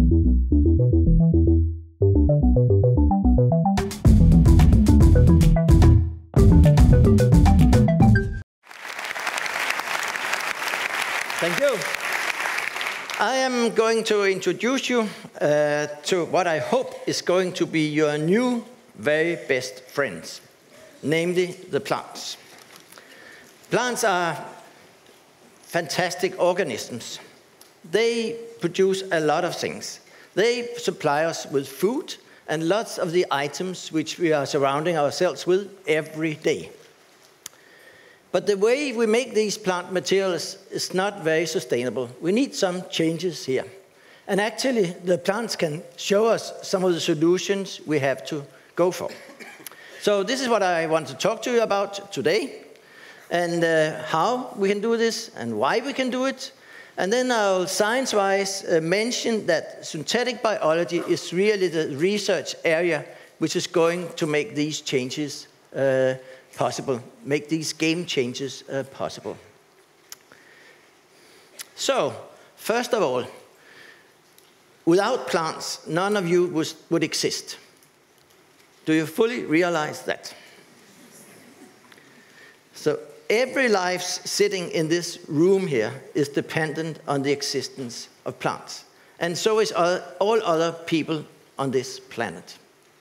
Thank you. I am going to introduce you to what I hope is going to be your new very best friends, namely the plants. Plants are fantastic organisms. They produce a lot of things. They supply us with food and lots of the items which we are surrounding ourselves with every day. But the way we make these plant materials is not very sustainable. We need some changes here. And actually, the plants can show us some of the solutions we have to go for. So this is what I want to talk to you about today, and how we can do this, and why we can do it. And then I'll science-wise mention that synthetic biology is really the research area which is going to make these changes possible, make these game changes possible. So, first of all, without plants, none of you would exist. Do you fully realize that? So, every life sitting in this room here is dependent on the existence of plants. And so is all other people on this planet.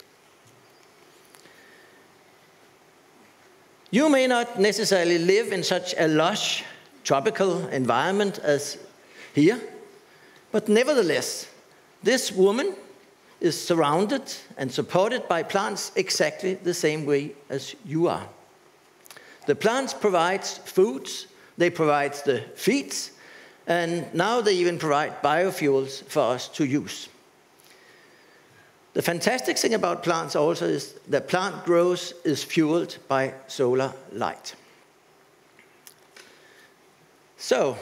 You may not necessarily live in such a lush, tropical environment as here, but nevertheless, this woman is surrounded and supported by plants exactly the same way as you are. The plants provide foods, they provide the feeds, and now they even provide biofuels for us to use. The fantastic thing about plants also is that plant growth is fueled by solar light. So,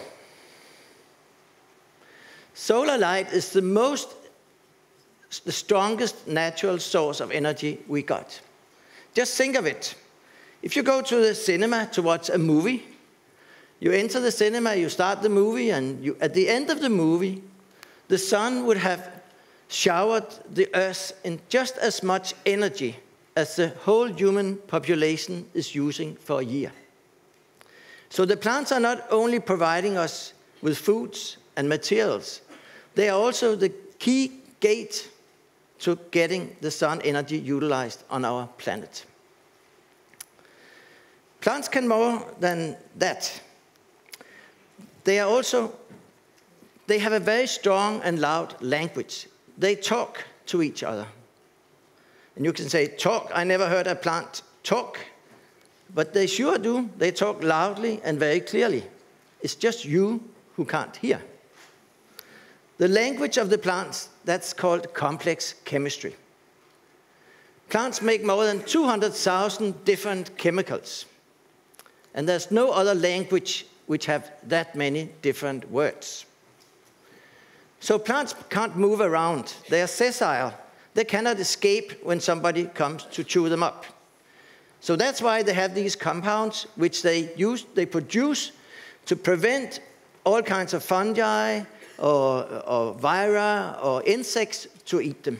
solar light is the strongest natural source of energy we got. Just think of it. If you go to the cinema to watch a movie, you enter the cinema, you start the movie, and at the end of the movie, the sun would have showered the earth in just as much energy as the whole human population is using for a year. So the plants are not only providing us with foods and materials, they are also the key gate to getting the sun energy utilized on our planet. Plants can more than that. They have a very strong and loud language. They talk to each other. And you can say, talk, I never heard a plant talk. But they sure do. They talk loudly and very clearly. It's just you who can't hear. The language of the plants, that's called complex chemistry. Plants make more than 200,000 different chemicals. And there's no other language which have that many different words. So plants can't move around. They are sessile. They cannot escape when somebody comes to chew them up. So that's why they have these compounds which they produce to prevent all kinds of fungi or vira or insects to eat them.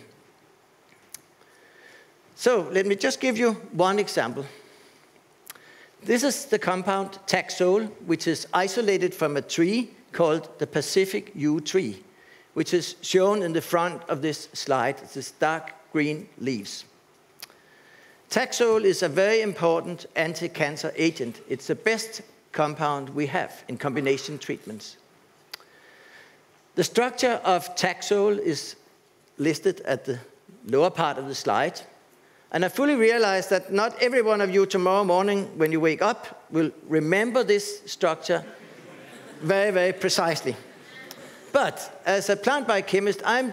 So let me just give you one example. This is the compound Taxol, which is isolated from a tree called the Pacific yew tree, which is shown in the front of this slide. It's this dark green leaves. Taxol is a very important anti-cancer agent. It's the best compound we have in combination treatments. The structure of Taxol is listed at the lower part of the slide. And I fully realize that not every one of you tomorrow morning when you wake up will remember this structure very, very precisely. But as a plant biochemist, I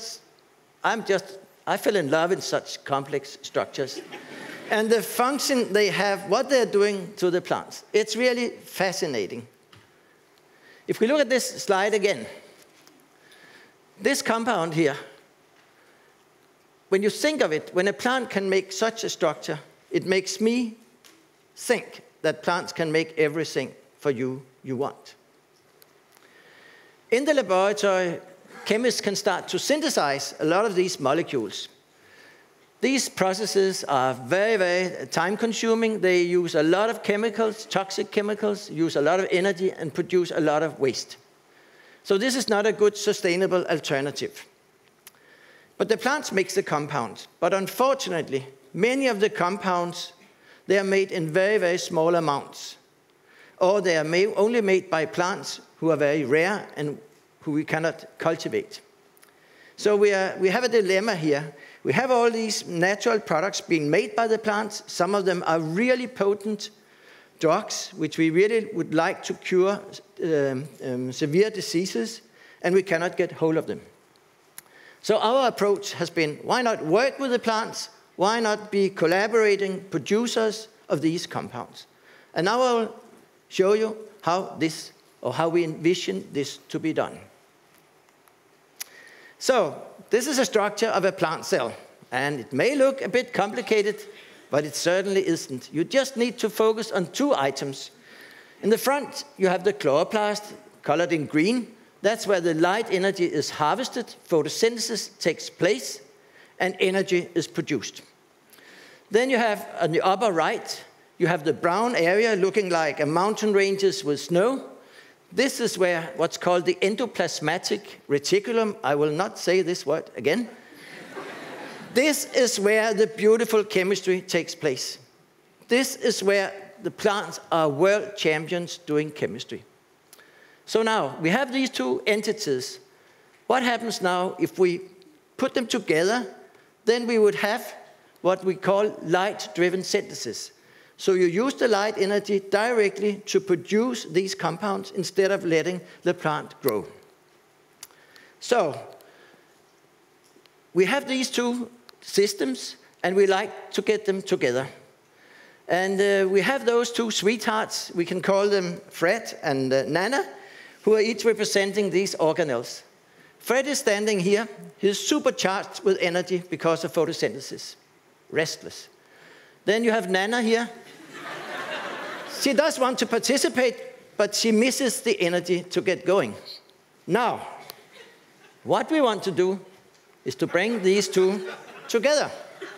fell in love in such complex structures. And the function they have, what they're doing to the plants, it's really fascinating. If we look at this slide again, this compound here, when you think of it, when a plant can make such a structure, it makes me think that plants can make everything for you want. In the laboratory, chemists can start to synthesize a lot of these molecules. These processes are very, very time-consuming. They use a lot of chemicals, toxic chemicals, use a lot of energy, and produce a lot of waste. So this is not a good, sustainable alternative. But the plants make the compounds. But unfortunately, many of the compounds, they are made in very, very small amounts. Or they are only made by plants who are very rare and who we cannot cultivate. So we have a dilemma here. We have all these natural products being made by the plants. Some of them are really potent drugs, which we really would like to cure severe diseases, and we cannot get hold of them. So our approach has been, why not work with the plants? Why not be collaborating producers of these compounds? And now I'll show you how we envision this to be done. So this is a structure of a plant cell, and it may look a bit complicated, but it certainly isn't. You just need to focus on two items. In the front, you have the chloroplast, colored in green. That's where the light energy is harvested, photosynthesis takes place, and energy is produced. Then you have, on the upper right, you have the brown area looking like a mountain ranges with snow. This is where what's called the endoplasmatic reticulum, I will not say this word again. This is where the beautiful chemistry takes place. This is where the plants are world champions doing chemistry. So now, we have these two entities. What happens now if we put them together? Then we would have what we call light-driven synthesis. So you use the light energy directly to produce these compounds instead of letting the plant grow. So we have these two systems, and we like to get them together. And we have those two sweethearts. We can call them Fred and Nana, who are each representing these organelles. Fred is standing here. He's supercharged with energy because of photosynthesis, restless. Then you have Nana here. She does want to participate, but she misses the energy to get going. Now, what we want to do is to bring these two together.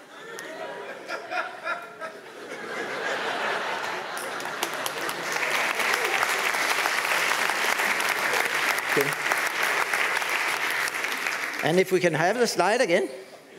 Okay. And if we can have the slide again.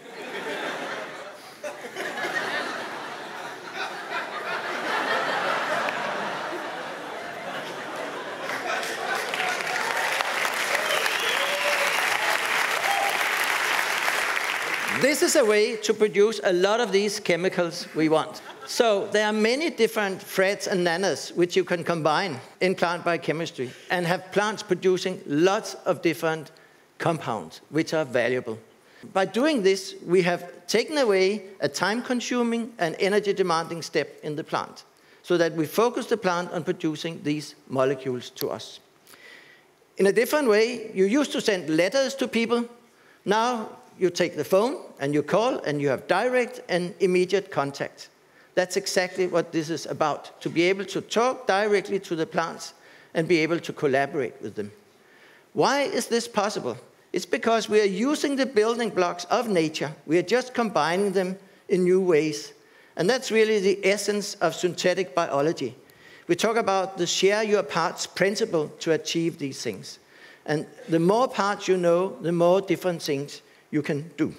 This is a way to produce a lot of these chemicals we want. So there are many different Freds and Nanas which you can combine in plant biochemistry and have plants producing lots of different compounds which are valuable. By doing this, we have taken away a time-consuming and energy-demanding step in the plant so that we focus the plant on producing these molecules to us. In a different way, you used to send letters to people. Now you take the phone and you call and you have direct and immediate contact. That's exactly what this is about, to be able to talk directly to the plants and be able to collaborate with them. Why is this possible? It's because we are using the building blocks of nature. We are just combining them in new ways. And that's really the essence of synthetic biology. We talk about the share your parts principle to achieve these things. And the more parts you know, the more different things you can do.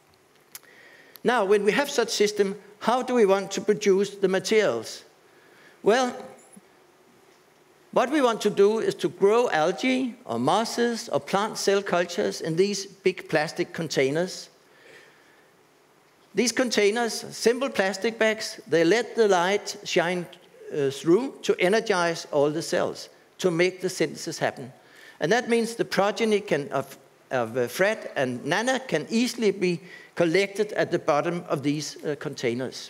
Now, when we have such system, how do we want to produce the materials? Well, what we want to do is to grow algae or mosses or plant cell cultures in these big plastic containers. These containers, simple plastic bags, they let the light shine through to energize all the cells, to make the synthesis happen. And that means the progeny of Fred and Nana can easily be collected at the bottom of these containers.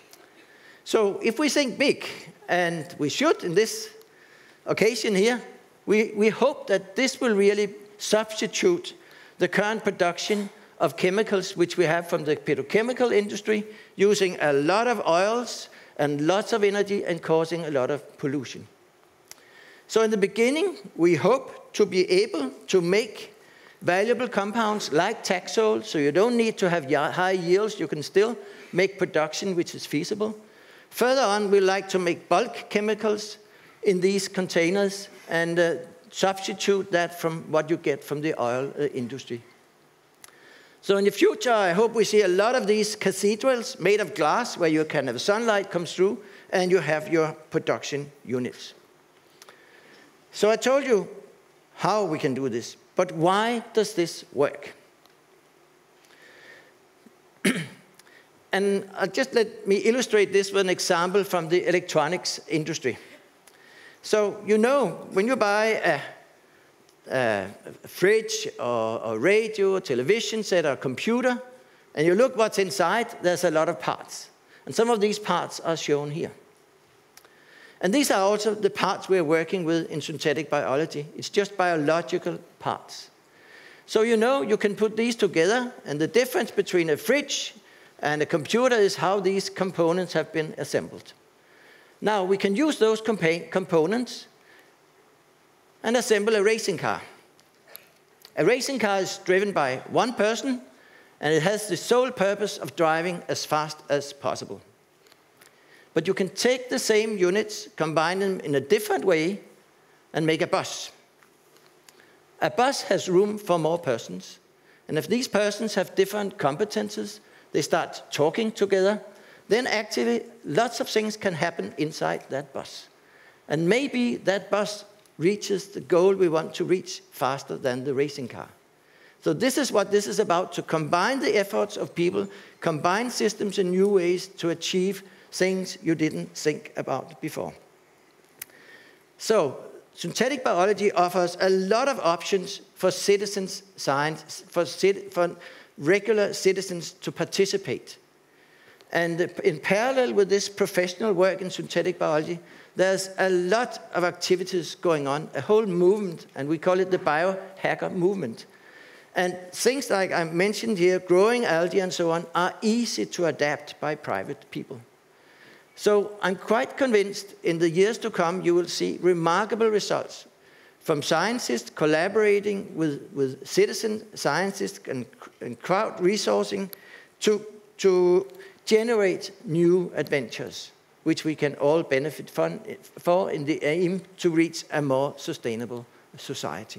So if we think big, and we should in this occasion here, we hope that this will really substitute the current production of chemicals which we have from the petrochemical industry, using a lot of oils and lots of energy and causing a lot of pollution. So in the beginning, we hope to be able to make valuable compounds like Taxol, so you don't need to have high yields. You can still make production which is feasible. Further on, we like to make bulk chemicals in these containers and substitute that from what you get from the oil industry. So in the future, I hope we see a lot of these cathedrals made of glass where you can have sunlight come through and you have your production units. So I told you how we can do this, but why does this work? And just let me illustrate this with an example from the electronics industry. So you know, when you buy a fridge or a radio, or television set, or a computer, and you look what's inside, there's a lot of parts. And some of these parts are shown here. And these are also the parts we're working with in synthetic biology. It's just biological parts. So you know, you can put these together, and the difference between a fridge and a computer is how these components have been assembled. Now, we can use those components and assemble a racing car. A racing car is driven by one person, and it has the sole purpose of driving as fast as possible. But you can take the same units, combine them in a different way, and make a bus. A bus has room for more persons, and if these persons have different competences, they start talking together, then actually lots of things can happen inside that bus. And maybe that bus reaches the goal we want to reach faster than the racing car. So this is what this is about, to combine the efforts of people, combine systems in new ways to achieve things you didn't think about before. So synthetic biology offers a lot of options for citizens' science, for regular citizens to participate. And in parallel with this professional work in synthetic biology, there's a lot of activities going on, a whole movement, and we call it the biohacker movement. And things like I mentioned here, growing algae and so on, are easy to adapt by private people. So I'm quite convinced in the years to come, you will see remarkable results from scientists collaborating with citizen scientists and crowd resourcing to generate new adventures, which we can all benefit from for in the aim to reach a more sustainable society.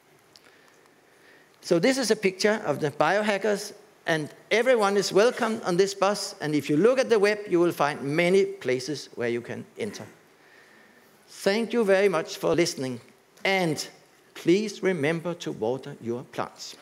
So this is a picture of the biohackers, and everyone is welcome on this bus. And if you look at the web, you will find many places where you can enter. Thank you very much for listening. And please remember to water your plants.